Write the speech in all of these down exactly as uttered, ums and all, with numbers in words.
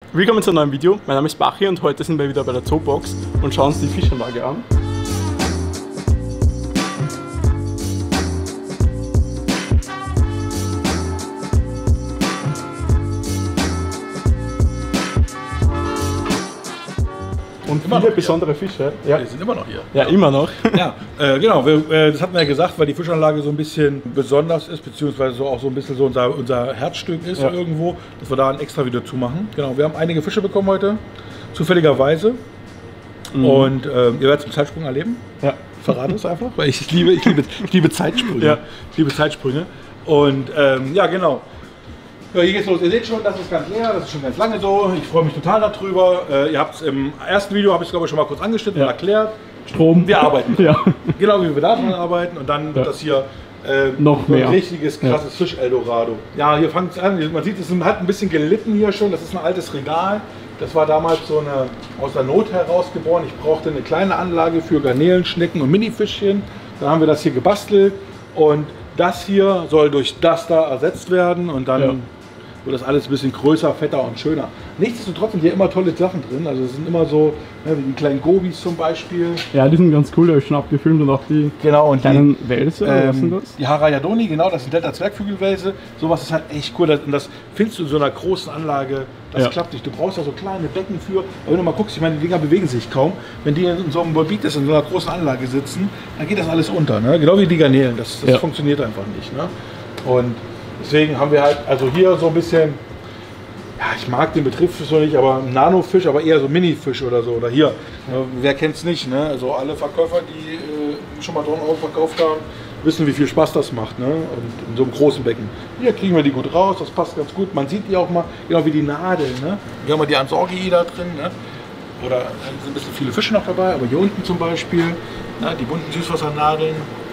Willkommen zu einem neuen Video. Mein Name ist Bachi und heute sind wir wieder bei der Zoobox und schauen uns die Fischanlage an. Und immer viele noch besondere Fische. Ja. Wir sind immer noch hier. Ja, immer noch. Ja, äh, genau. Wir, äh, das hatten wir ja gesagt, weil die Fischanlage so ein bisschen besonders ist, beziehungsweise so auch so ein bisschen so unser, unser Herzstück ist ja. irgendwo, dass wir da ein extra Video zu machen. Genau, wir haben einige Fische bekommen heute, zufälligerweise. Mhm. Und äh, ihr werdet es im Zeitsprung erleben. Ja. Verrate es einfach, weil ich, ich, liebe, ich, liebe, ich liebe Zeitsprünge. Ja. Ich liebe Zeitsprünge. Und ähm, ja, genau. Ja, hier geht's los. Ihr seht schon, das ist ganz leer, das ist schon ganz lange so. Ich freue mich total darüber. Äh, ihr habt es im ersten Video, habe ich es glaube ich schon mal kurz angeschnitten ja. und erklärt. Strom. Wir arbeiten. Ja. Genau wie wir daran arbeiten. Und dann wird ja. das hier äh, noch mehr. ein richtiges, krasses ja. Fisch-Eldorado. Ja, hier fängt es an. Man sieht, es hat ein bisschen gelitten hier schon. Das ist ein altes Regal. Das war damals so eine aus der Not heraus geboren. Ich brauchte eine kleine Anlage für Garnelen, Schnecken und Minifischchen. Dann haben wir das hier gebastelt. Und das hier soll durch das da ersetzt werden. Und dann... Ja. wird das alles ein bisschen größer, fetter und schöner. Nichtsdestotrotz sind hier immer tolle Sachen drin. Also es sind immer so, ne, wie die kleinen Gobis zum Beispiel. Ja, die sind ganz cool, da habe ich schon abgefilmt und auch die genau, und kleinen die, Wälse. Ähm, was sind das? Die Harajadoni, genau, das sind Delta-Zwergvögelwälse. Sowas ist halt echt cool. Und das findest du in so einer großen Anlage, das ja. klappt nicht. Du brauchst da so kleine Becken für. Aber wenn du mal guckst, ich meine, die Dinger bewegen sich kaum. Wenn die in so einem Volvitis, in so einer großen Anlage sitzen, dann geht das alles unter. Ne? Genau wie die Garnelen. Das, das ja. funktioniert einfach nicht. Ne? Und deswegen haben wir halt, also hier so ein bisschen, ja, ich mag den Begriff so nicht, aber Nanofisch, aber eher so Mini-Fisch oder so. Oder hier, ja, wer kennt es nicht, ne? Also alle Verkäufer, die äh, schon mal draußen verkauft haben, wissen, wie viel Spaß das macht, ne? Und in so einem großen Becken. Hier kriegen wir die gut raus, das passt ganz gut. Man sieht die auch mal, genau wie die Nadeln, ne? Hier haben wir die Ansorgi da drin, ne? Oder sind ein bisschen viele Fische noch dabei, aber hier unten zum Beispiel, ne? Die bunten Süßwassernadeln.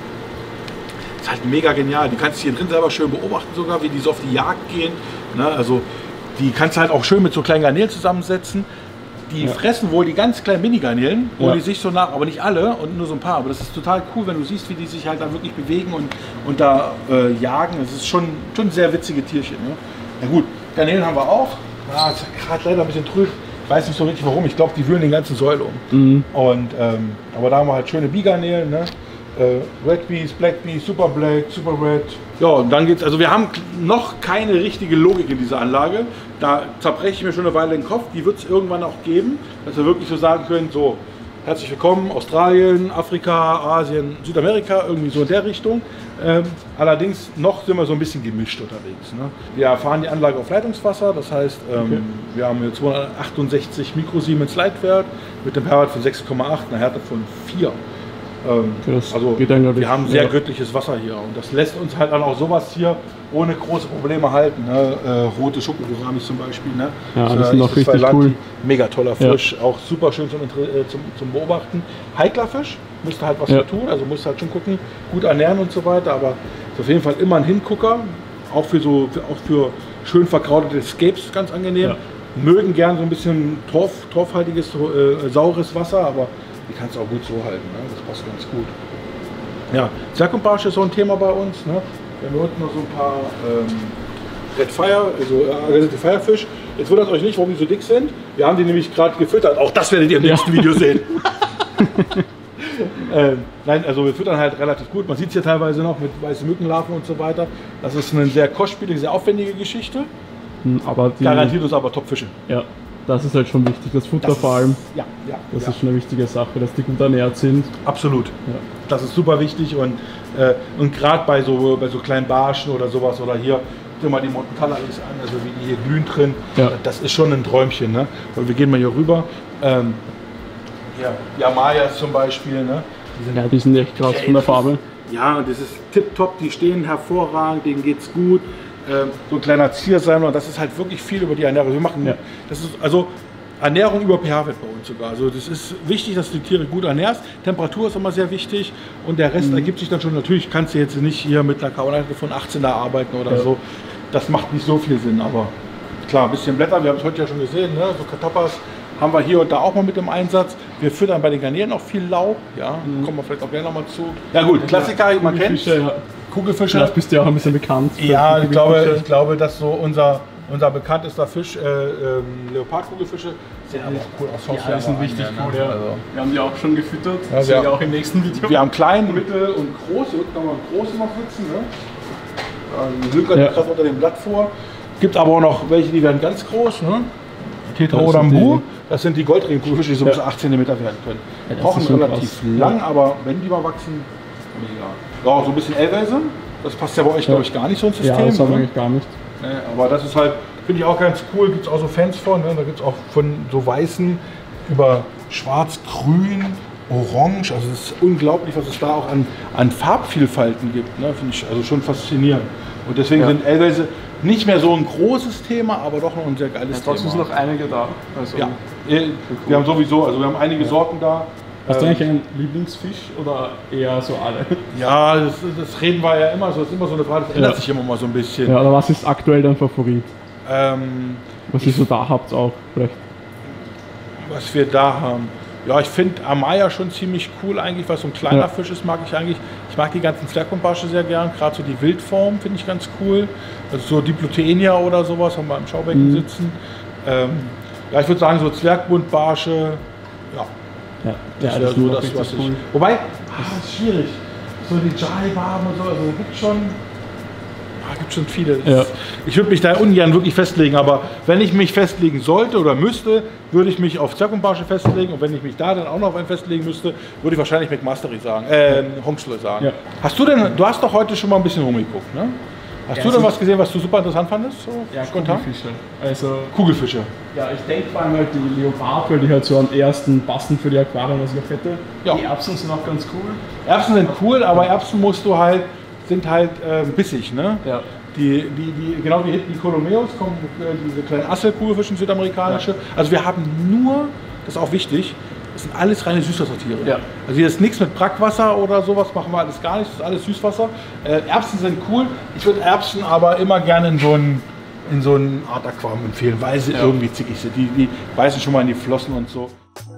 Ist halt mega genial. Die kannst du hier drin selber schön beobachten, sogar wie die so auf die Jagd gehen. Ne? Also die kannst du halt auch schön mit so kleinen Garnelen zusammensetzen. Die ja. fressen wohl die ganz kleinen Mini-Garnelen, wo ja. die sich so nach, aber nicht alle und nur so ein paar. Aber das ist total cool, wenn du siehst, wie die sich halt da wirklich bewegen und, und da äh, jagen. Das ist schon, schon sehr witzige Tierchen. Ne? Na gut, Garnelen haben wir auch. Ja, ist gerade leider ein bisschen trüb. Ich weiß nicht so richtig warum. Ich glaube, die wühlen den ganzen Säul um. Mhm. Und, ähm, aber da haben wir halt schöne Bigarnelen. Ne? Äh, Red Bees, Black Bees, Super Black, Super Red. Ja, und dann geht's. Also wir haben noch keine richtige Logik in dieser Anlage. Da zerbreche ich mir schon eine Weile den Kopf. Die wird es irgendwann auch geben, dass wir wirklich so sagen können, so herzlich willkommen, Australien, Afrika, Asien, Südamerika, irgendwie so in der Richtung. Ähm, allerdings noch sind wir so ein bisschen gemischt unterwegs. Ne? Wir fahren die Anlage auf Leitungswasser, das heißt, ähm, okay. wir haben hier zweihundertachtundsechzig Mikrosiemens Leitwert mit einem PH-Wert von sechs Komma acht, einer Härte von vier. Ähm, also dann, wir haben sehr ja. göttliches Wasser hier und das lässt uns halt dann auch sowas hier ohne große Probleme halten. Ne? Äh, rote Schuppengoramis zum Beispiel. Ne? Ja, das, das ist noch richtig cool. Mega toller Fisch, ja. auch super schön zum, äh, zum, zum Beobachten. Heikler Fisch, müsst ihr halt was ja. für tun, also musst halt schon gucken, gut ernähren und so weiter, aber ist auf jeden Fall immer ein Hingucker, auch für so für, auch für schön verkrautete Escapes ganz angenehm. Ja. Mögen gern so ein bisschen torf, torfhaltiges, äh, saures Wasser, aber die kannst du auch gut so halten, ne? Das passt ganz gut. Ja, Zwergkumpasche ist so ein Thema bei uns. Ne? Wir haben unten noch so ein paar ähm, Red Fire, also äh, Firefisch. Jetzt wundert euch nicht, warum die so dick sind. Wir haben die nämlich gerade gefüttert. Auch das werdet ihr im nächsten Video sehen. ähm, nein, also wir füttern halt relativ gut. Man sieht es hier teilweise noch mit weißen Mückenlarven und so weiter. Das ist eine sehr kostspielige, sehr aufwendige Geschichte. Aber die garantiert uns aber Top-Fische. Ja. Das ist halt schon wichtig, das Futter das vor allem. Ist, ja, ja, das ja. ist schon eine wichtige Sache, dass die gut ernährt sind. Absolut. Ja. Das ist super wichtig und, äh, und gerade bei so, bei so kleinen Barschen oder sowas oder hier, guck mal die Mountain Talaris an, also wie die hier glühen drin, ja. das ist schon ein Träumchen. Ne? Und wir gehen mal hier rüber. Ähm, ja, Yamayas zum Beispiel. Ne? Die sind, ja, die sind echt krass von der Farbe. Ja, und das ist tipptopp, die stehen hervorragend, denen geht's gut. So ein kleiner Ziersammler, das ist halt wirklich viel über die Ernährung. Wir machen, ja. das ist also Ernährung über pH-Wert bei uns sogar. Also das ist wichtig, dass du die Tiere gut ernährst. Temperatur ist immer sehr wichtig und der Rest mhm. ergibt sich dann schon. Natürlich kannst du jetzt nicht hier mit einer K O-Einheit von achtzehn da arbeiten oder ja. so. Das macht nicht so viel Sinn, aber klar, ein bisschen Blätter, wir haben es heute ja schon gesehen, ne? So Katapas haben wir hier und da auch mal mit im Einsatz. Wir füttern bei den Garnelen auch viel Laub, ja, mhm. kommen wir vielleicht auch gerne noch mal zu. Ja gut, Klassiker, man kennt. Ja. Kugelfische. Das bist du ja auch ein bisschen bekannt. Ja, ich glaube, ich glaube, dass so unser, unser bekanntester Fisch, äh, ähm, Leopardkugelfische, sehen aber auch cool aus. Ja, die sind richtig cool, ja. Also, wir haben die auch schon gefüttert, ja, das sehen wir auch im nächsten Video. Wir haben klein, mittel und große, hier unten haben wir große noch sitzen. Ne? Die sind gerade ja. unter dem Blatt vor. Gibt aber auch noch welche, die werden ganz groß. Ne? Tetraodambu, das sind die Goldregenkugelfische, die so ja. bis acht Zentimeter werden können. Ja, brauchen relativ krass. lang, aber wenn die mal wachsen, mega. Ja, so ein bisschen L-Welse, das passt ja bei euch, ja. glaube ich, gar nicht so ins System. Ja, das haben wir eigentlich gar nicht. Ne? Aber das ist halt, finde ich auch ganz cool, gibt es auch so Fans von. Ne? Da gibt es auch von so weißen über schwarz, grün, orange. Also es ist unglaublich, was es da auch an, an Farbvielfalten gibt. Ne? Finde ich also schon faszinierend. Und deswegen ja. sind L-Welse nicht mehr so ein großes Thema, aber doch noch ein sehr geiles ja, Thema. Trotzdem sind noch einige da. Also ja, wir haben sowieso, also wir haben einige ja. Sorten da. Hast du eigentlich einen Lieblingsfisch oder eher so alle? Ja, das, das reden wir ja immer so, das ist immer so eine Frage, das ändert ja. sich immer mal so ein bisschen. Ja, oder was ist aktuell dein Favorit? Ähm, was ihr so da habt auch vielleicht? Was wir da haben? Ja, ich finde Amaya schon ziemlich cool eigentlich, was so ein kleiner ja. Fisch ist, mag ich eigentlich. Ich mag die ganzen Zwergbuntbarsche sehr gern, gerade so die Wildform finde ich ganz cool. Also so Diploteenia oder sowas, haben wir im Schaubecken mhm. sitzen. Ähm, ja, ich würde sagen so Zwergbuntbarsche, ja. Ja, das ja, wäre das so das, was ich... Cool. Wobei, ah, das ist schwierig. So die Jai-Barben und so, also gibt schon... Ah, gibt schon viele. Ja. Ich würde mich da ungern wirklich festlegen, aber wenn ich mich festlegen sollte oder müsste, würde ich mich auf Zwergbuntbarsche festlegen und wenn ich mich da dann auch noch auf einen festlegen müsste, würde ich wahrscheinlich McMastery sagen, äh, Hongsle sagen. Ja. Hast du denn, du hast doch heute schon mal ein bisschen rumgeguckt, ne? Hast ja, du denn was gesehen, was du super interessant fandest? So ja, spontan? Kugelfische. Also, Kugelfische. Ja, ich denke vor allem halt die Leopard, weil die halt so am ersten passen für die Aquarien, was ich auch hätte. Ja. Die Erbsen sind auch ganz cool. Erbsen sind cool, aber Erbsen musst du halt sind halt äh, bissig, ne? Ja. Die, die, die, genau wie hinten die Colomeos kommen, äh, diese kleinen Asselkugelfischen, südamerikanische. Ja. Also wir haben nur, das ist auch wichtig, das sind alles reine Süßwassertiere. Ja. Also hier ist nichts mit Brackwasser oder sowas, machen wir alles gar nicht, das ist alles Süßwasser. Äh, Erbsen sind cool, ich würde Erbsen aber immer gerne in so ein in so eine Art Aquarium empfehlen, weil sie ja. irgendwie zickig sind. Die, die beißen schon mal in die Flossen und so.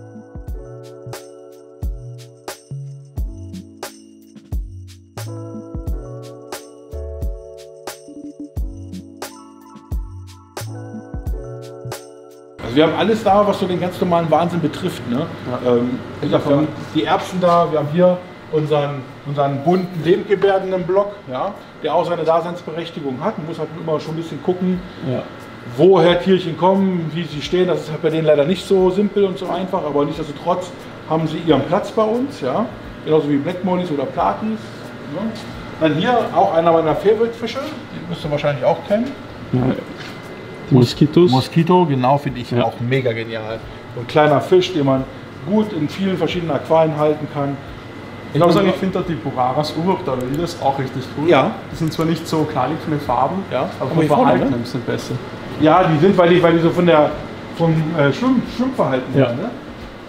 Also wir haben alles da, was so den ganz normalen Wahnsinn betrifft. Ne? Ja. Ähm, wie gesagt, wir haben die Erbsen da, wir haben hier unseren, unseren bunten lebendgebärenden Block, ja, der auch seine Daseinsberechtigung hat. Man muss halt immer schon ein bisschen gucken, ja. woher Tierchen kommen, wie sie stehen. Das ist halt bei denen leider nicht so simpel und so einfach, aber nichtsdestotrotz haben sie ihren Platz bei uns, ja? Genauso wie Black Mollies oder Platis. Ne? Dann hier auch einer meiner Favorite-Fische, den müsst ihr wahrscheinlich auch kennen. Ja. Moskitos. Moskito, genau, finde ich ja. auch mega genial. So ein kleiner Fisch, den man gut in vielen verschiedenen Aquarien halten kann. Ich muss sagen, ich finde die Boraras Urobdavelides auch richtig cool. Ja. Die sind zwar nicht so knallig von den Farben, ja. aber vom Verhalten ne? sind besser. Ja, die sind, weil die, weil die so von der, vom äh, Schwimm, Schwimmverhalten ja. sind. Ne?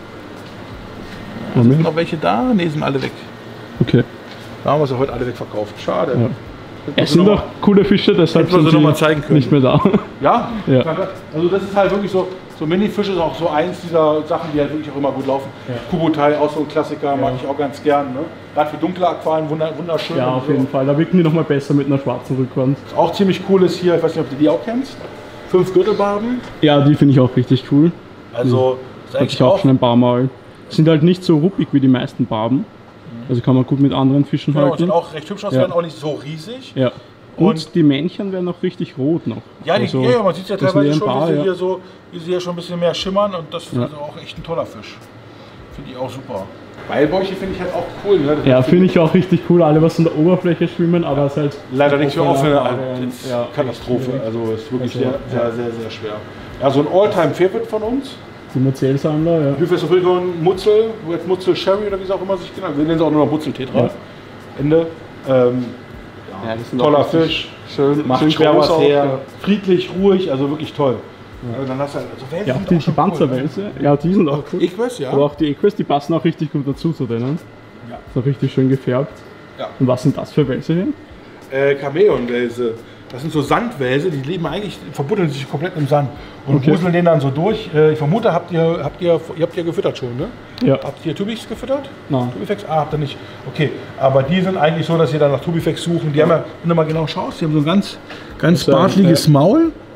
Ja, sind noch welche da? Ne, sind alle weg. Okay. Da haben wir sie heute alle wegverkauft. Schade. Ja. Es sind doch coole Fische, deshalb sind sie noch mal zeigen können. nicht mehr da. Ja? Ja. Also das ist halt wirklich so, so Mini-Fische ist auch so eins dieser Sachen, die halt wirklich auch immer gut laufen. Ja. Kubutai, auch so ein Klassiker, ja. mag ich auch ganz gern. Ne? Gerade für dunkle Aquarien, wunderschön. Ja, auf jeden so. Fall. Da wirken die noch mal besser mit einer schwarzen Rückwand. Was auch ziemlich cool ist hier, ich weiß nicht, ob du die auch kennst, fünf Gürtelbarben. Ja, die finde ich auch richtig cool. Also, das ist eigentlich ich auch, auch schon ein paar Mal. Sind halt nicht so ruppig wie die meisten Barben. Also kann man gut mit anderen Fischen genau, halten. Sieht auch recht hübsch aus, ja. werden auch nicht so riesig. Ja. Und, und die Männchen werden auch richtig rot noch. Ja, die, also, ja man sieht ja teilweise schon, Paar, wie, sie ja. hier so, wie sie hier schon ein bisschen mehr schimmern und das ist ja. also auch echt ein toller Fisch. Finde ich auch super. Beilbäuche finde ich halt auch cool. Ne? Ja, finde ich auch richtig cool. Alle, was an der Oberfläche schwimmen, aber es ist halt... Leider nicht für offene ja, Katastrophe. Also es ist wirklich also, sehr, sehr, ja. sehr, sehr schwer. Ja, so ein All-Time-Favorite von uns. Die Muzzelsammler, ja. Hyphesophilicon Mutzel, jetzt Mutzel Sherry oder wie es auch immer sich genannt. Wir nennen es auch nur noch Mutzel-Tetra. Ja. Ende. Ähm, ja, ja, toller Fisch, schön, macht schön schwer was her, ja. friedlich, ruhig, also wirklich toll. Ja. Also dann hast du halt, also Wälse ja, auch die, die Panzerwälse, cool, ne? Ja, die sind auch cool. Equus, ja. Aber auch die Equus, die passen auch richtig gut dazu zu denen. Ja. Ist auch richtig schön gefärbt. Ja. Und was sind das für Wälse hier? Äh, Chamäleonwälse. Das sind so Sandwälse, die leben eigentlich, verbuddeln sich komplett im Sand und okay. wuseln den dann so durch. Ich vermute, habt ihr, habt ihr, ihr habt ja gefüttert schon, ne? Ja. Habt ihr Tubifex gefüttert? Nein. Tubifex? Ah, habt ihr nicht. Okay, aber die sind eigentlich so, dass ihr dann nach Tubifex suchen. Die ja. haben ja, wenn du mal genau schaust, die haben so ein ganz, ganz bartliges ja. Maul.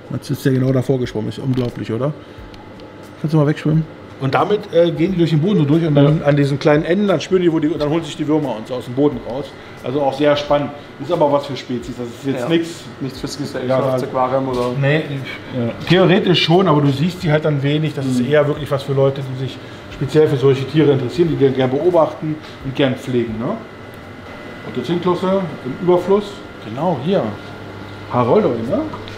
Jetzt ist der genau davor geschwommen, ist unglaublich, oder? Kannst du mal wegschwimmen? Und damit äh, gehen die durch den Boden so durch und dann ja. an diesen kleinen Enden, dann spüren die, wo die, und dann holen sich die Würmer uns aus dem Boden raus. Also auch sehr spannend. Ist aber was für Spezies. Das ist jetzt ja. nichts. Nichts fürs Gesellschaftsaquarium oder? Nee, ja. theoretisch schon, aber du siehst die halt dann wenig. Das mhm. ist eher wirklich was für Leute, die sich speziell für solche Tiere interessieren, die gerne beobachten und gern pflegen. Ne? Und die Zinklosse im Überfluss. Genau, hier. Haroldoi, ne?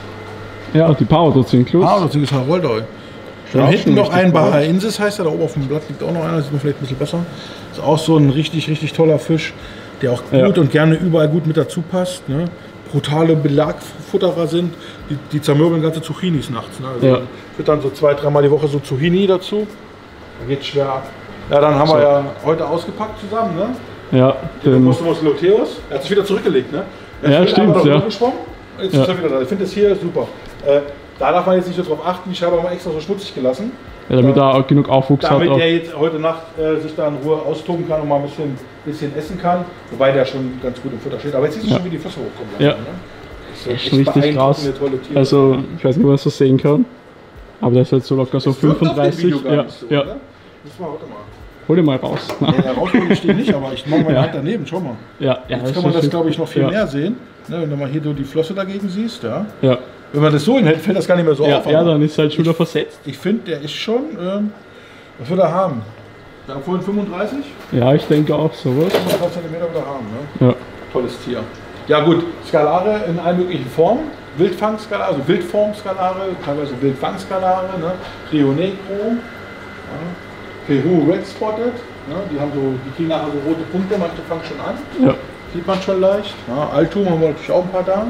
Ja, die Power-Zinklus. Power-Zinklus Haroldoi. Dann hinten noch ein Bahraensis heißt er, da oben auf dem Blatt liegt auch noch einer, das sieht man vielleicht ein bisschen besser. Ist auch so ein richtig, richtig toller Fisch, der auch gut ja. und gerne überall gut mit dazu passt. Ne? Brutale Belagfutterer sind, die, die zermürbeln ganze Zucchinis nachts. Ne? Also ja. füttern so zwei, dreimal die Woche so Zucchini dazu. Da geht's schwer ab. Ja, dann haben so. wir ja heute ausgepackt zusammen, ne? Ja. Den Mostomus luteus. Er hat sich wieder zurückgelegt, ne? Er ja, stimmt, ja. Jetzt ja. ist er wieder da. Ich finde das hier super. Äh, Da darf man jetzt nicht so drauf achten, die Scheibe haben wir extra so schmutzig gelassen. Ja, damit er auch genug Aufwuchs damit hat. Damit der jetzt heute Nacht äh, sich da in Ruhe austoben kann und mal ein bisschen, bisschen essen kann. Wobei der schon ganz gut im Futter steht. Aber jetzt siehst du ja. schon, wie die Flüsse hochkommen. Ja. Ne? Das ist, ist schon richtig krass. Also, ich weiß nicht, ob man das so sehen kann. Aber der ist jetzt so locker so das fünfunddreißig. Ja. So, ja. Oder? Das mal, warte mal. Hol den mal raus. Ja, ja, rausholen steht nicht, aber ich mache meine ja. Hand daneben, schau mal. Ja, ja, jetzt kann man das, glaube ich, noch viel ja. mehr sehen. Ne, wenn du mal hier so die Flosse dagegen siehst, ja. ja. Wenn man das so hinhält, fällt das gar nicht mehr so ja, auf. Ja, dann ist halt schon wieder versetzt. Ich finde, der ist schon, ähm, was wird er haben? Wir haben vorhin fünfunddreißig? Ja, ich denke auch sowas. fünfunddreißig Zentimeter wird er haben, ne? Ja. Tolles Tier. Ja gut, Skalare in allen möglichen Formen. Wildfangskalare, also Wildformskalare, teilweise Wildfangskalare, ne? Rio Negro, ja. Peru Red Spotted, ne? Die haben so, die kriegen nachher so rote Punkte, manche fangen schon an. Ja. Sieht man schon leicht. Ja, Altum haben wir natürlich auch ein paar da.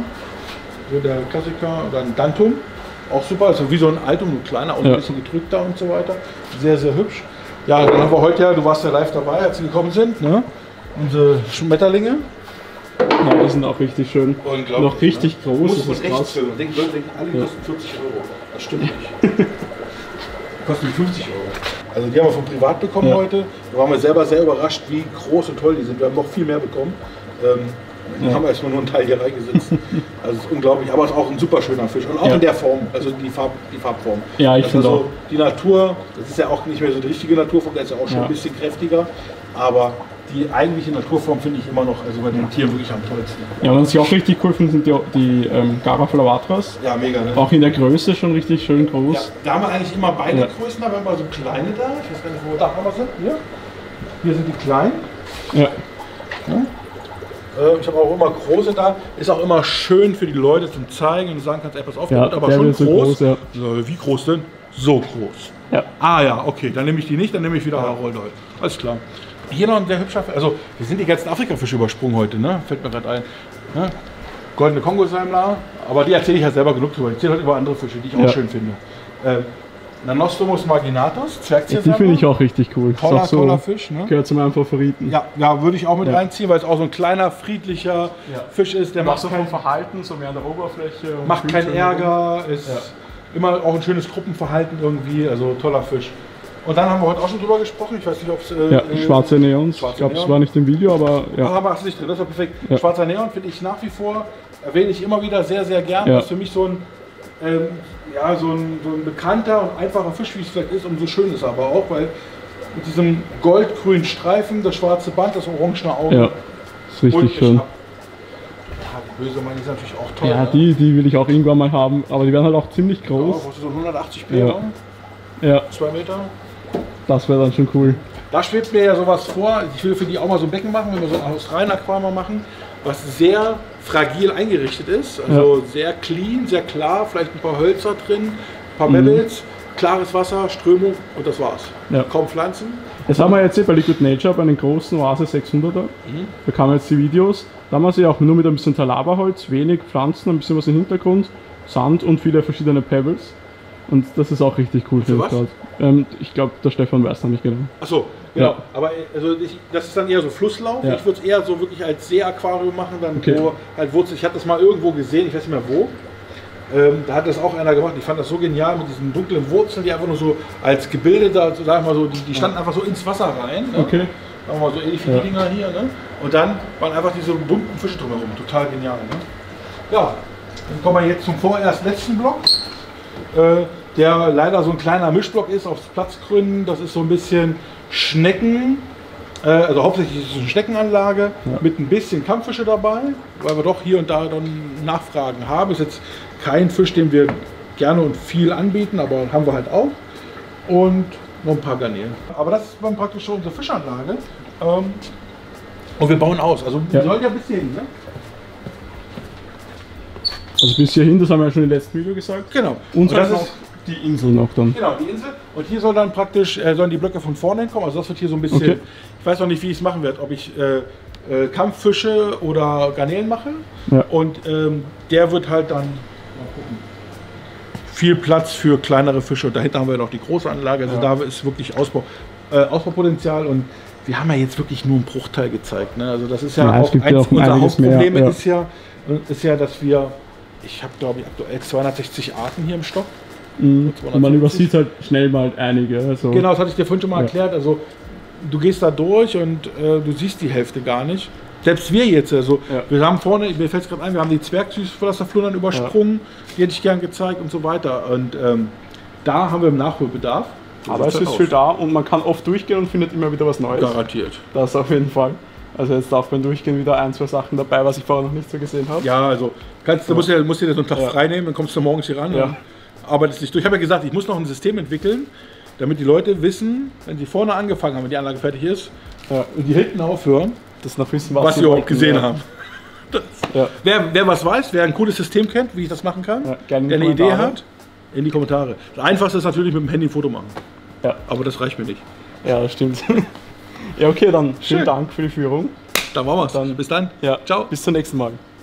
So der Klassiker, dann Dantum, auch super, also wie so ein Altum, nur kleiner, auch ja. ein bisschen gedrückter und so weiter. Sehr, sehr hübsch. Ja, dann haben wir heute ja, du warst ja live dabei, als sie gekommen sind, ne? Unsere Schmetterlinge. Ja, die sind auch richtig schön. Noch richtig ne? groß. Das ist echt schön. Man denkt, denken, alle ja. kosten vierzig Euro. Das stimmt nicht. Kosten fünfzig Euro. Also die haben wir von privat bekommen ja. heute. Da waren wir selber sehr überrascht, wie groß und toll die sind. Wir haben noch viel mehr bekommen. Ähm, Dann ja. haben wir erstmal nur einen Teil hier reingesetzt. Also es ist unglaublich, aber es ist auch ein super schöner Fisch. Und auch ja. in der Form, also die, Farb, die Farbform. Ja, ich finde also auch. Die Natur, das ist ja auch nicht mehr so die richtige Naturform, der ist ja auch schon ja. ein bisschen kräftiger. Aber die eigentliche Naturform finde ich immer noch, also bei den Tieren wirklich am tollsten. Ja, und was ich auch richtig cool finde, sind die, die ähm, Garaflavatras. Ja, mega. Ne? Auch in der Größe schon richtig schön groß. Ja, da haben wir eigentlich immer beide ja. Größen, da haben wir mal so kleine da. Ich weiß gar nicht, wo wir da haben wir sind. Hier. Hier sind die kleinen. Ja. ja. Ich habe auch immer große da. Ist auch immer schön für die Leute zum Zeigen und sagen kannst, ey, pass auf, der ja, wird aber schon groß. groß ja. so, wie groß denn? So groß. Ja. Ah ja, okay, dann nehme ich die nicht, dann nehme ich wieder Haroldoi. Alles klar. Hier noch ein sehr hübscher Fisch. Also, wir sind die ganzen Afrikafische übersprungen heute, ne? Fällt mir gerade ein. Ne? Goldene Kongosalmler, aber die erzähle ich ja selber genug drüber. Ich erzähle halt über andere Fische, die ich auch ja. schön finde. Ähm, Nanostomus marginatus, Zwergziersammler. Die finde ich auch richtig cool. Toller, so, toller Fisch. Ne? Gehört zu meinem Favoriten. Ja, ja würde ich auch mit ja. reinziehen, weil es auch so ein kleiner, friedlicher ja. Fisch ist. Der macht so vom Verhalten, so mehr an der Oberfläche. Macht keinen Ärger, ist ja. immer auch ein schönes Gruppenverhalten irgendwie, also toller Fisch. Und dann haben wir heute auch schon drüber gesprochen, ich weiß nicht, ob es... Äh, ja, schwarze Neons, schwarze ich glaube, es war nicht im Video, aber ja. Aber es ist nicht drin, das war perfekt. Ja. Schwarzer Neon finde ich nach wie vor, erwähne ich immer wieder sehr, sehr gern. Ja. Das ist für mich so ein... Ähm, ja, so ein, so ein bekannter und einfacher Fisch, wie es vielleicht ist, umso schön ist er aber auch, weil mit diesem goldgrünen Streifen, das schwarze Band, das orangene Auge. Ja, ist richtig schön. Hab, ja, die böse Mann ist natürlich auch toll. Ja, ne? die, die will ich auch irgendwann mal haben, aber die werden halt auch ziemlich groß. Ja, so hundertachtzig P. Ja. ja. zwei Meter. Das wäre dann schon cool. Da schwebt mir ja sowas vor, ich will für die auch mal so ein Becken machen, wenn wir so ein Australien-Aquarium machen, was sehr fragil eingerichtet ist, also ja. sehr clean, sehr klar, vielleicht ein paar Hölzer drin, ein paar Bubbles, mhm. klares Wasser, Strömung und das war's. Ja. Kaum Pflanzen. Das haben wir jetzt bei Liquid Nature, bei den großen Oase sechshunderter. Mhm. Da kamen jetzt die Videos. Da haben wir sie auch nur mit ein bisschen Talaberholz, wenig Pflanzen, ein bisschen was im Hintergrund, Sand und viele verschiedene Pebbles. Und das ist auch richtig cool. Für was? Ähm, ich glaube, der Stefan weiß noch nicht genau. Achso, genau. Ja. Aber also ich, das ist dann eher so Flusslauf. Ja. Ich würde es eher so wirklich als Seeaquarium machen, dann okay. wo halt Wurzel. Ich hatte das mal irgendwo gesehen, ich weiß nicht mehr wo. Ähm, da hat das auch einer gemacht. Ich fand das so genial mit diesen dunklen Wurzeln, die einfach nur so als Gebilde da, so, sag ich mal so, die, die standen einfach so ins Wasser rein. Ne? Okay. Sagen wir mal so ähnlich wie ja. die Dinger hier. Ne? Und dann waren einfach diese bunten Fische drumherum. Total genial. Ne? Ja, dann kommen wir jetzt zum vorerst letzten Block. äh, der leider so ein kleiner Mischblock ist aus Platzgründen. Das ist so ein bisschen Schnecken, äh, also hauptsächlich ist es eine Schneckenanlage ja. mit ein bisschen Kampffische dabei, weil wir doch hier und da dann Nachfragen haben. Ist jetzt kein Fisch, den wir gerne und viel anbieten, aber haben wir halt auch. Und noch ein paar Garnelen. Aber das ist dann praktisch schon unsere Fischanlage. Ähm, und wir bauen aus. Also wir ja. sollen ja bis hierhin, ne? Also bis hierhin, das haben wir ja schon im letzten Video gesagt. Genau. Und, und das ist die Insel noch dann. Genau, die Insel. Und hier soll dann praktisch, äh, sollen die Blöcke von vorne hinkommen. Also das wird hier so ein bisschen, okay. ich weiß noch nicht, wie ich es machen werde. Ob ich äh, äh, Kampffische oder Garnelen mache. Ja. Und ähm, der wird halt dann, mal gucken, viel Platz für kleinere Fische. Und dahinter haben wir noch die große Anlage. Also ja. da ist wirklich Ausbau, äh, Ausbaupotenzial. Und wir haben ja jetzt wirklich nur einen Bruchteil gezeigt. Ne? Also das ist ja, ja auch eins auch unserer Hauptprobleme ja. ist, ja, ist ja, dass wir, ich habe glaube ich aktuell zweihundertsechzig Arten hier im Stock. Mhm. Und man übersieht halt schnell mal einige. Also genau, das hatte ich dir vorhin schon mal ja. erklärt. Also du gehst da durch und äh, du siehst die Hälfte gar nicht. Selbst wir jetzt, also ja. wir haben vorne, mir fällt es gerade ein, wir haben die Zwergsüßflosserflundern übersprungen, ja. die hätte ich gern gezeigt und so weiter. Und ähm, da haben wir einen Nachholbedarf. Aber es ist viel da und man kann oft durchgehen und findet immer wieder was Neues. Garantiert. Das auf jeden Fall. Also jetzt darf beim Durchgehen wieder ein, zwei Sachen dabei, was ich vorher noch nicht so gesehen habe. Ja, also kannst, du musst dir, musst dir so einen Tag ja. frei nehmen, dann kommst du morgens hier ran ja. und arbeitest dich durch. Ich habe ja gesagt, ich muss noch ein System entwickeln, damit die Leute wissen, wenn sie vorne angefangen haben, wenn die Anlage fertig ist, ja. und die hinten aufhören, das noch wissen, was, was sie überhaupt gesehen ja. haben. Ja. Wer, wer was weiß, wer ein cooles System kennt, wie ich das machen kann, ja, gerne der eine Idee hat, in die Kommentare. Das Einfachste ist natürlich mit dem Handy ein Foto machen. Ja. Aber das reicht mir nicht. Ja, das stimmt. Ja, okay, dann vielen Schön. Dank für die Führung. Dann machen wir es. Bis dann. Ja, ciao. Bis zum nächsten Mal.